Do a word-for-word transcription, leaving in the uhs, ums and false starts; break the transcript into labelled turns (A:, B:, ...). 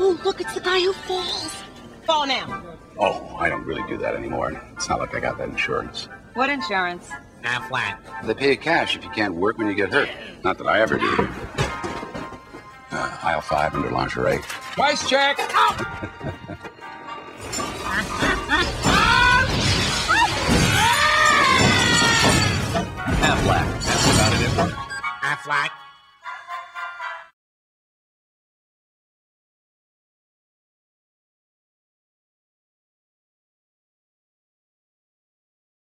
A: Oh, look, it's the guy who falls. Fall now.
B: Oh, I don't really do that anymore. It's not like I got that insurance.
A: What insurance?
C: Alfac.
B: They pay you cash if you can't work when you get hurt. Not that I ever do. Uh, aisle five under lingerie.
C: Price check.
B: Alfac. That's about it.
C: Alfac.